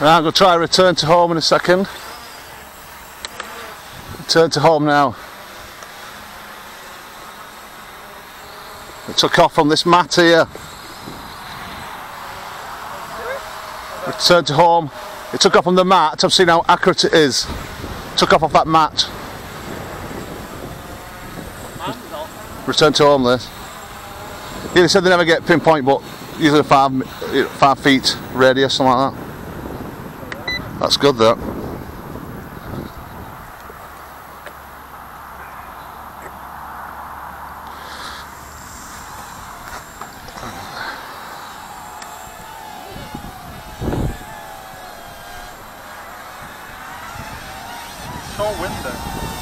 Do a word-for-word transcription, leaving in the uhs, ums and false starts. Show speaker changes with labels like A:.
A: Right, I'm going to try return to home in a second. Return to home now. It took off on this mat here. Return to home. It took off on the mat. I've seen how accurate it is. Took off off that mat. Return to home this. Yeah, they said they never get pinpoint, but usually five, five feet radius, something like that. That's good, that.
B: It's all wind there.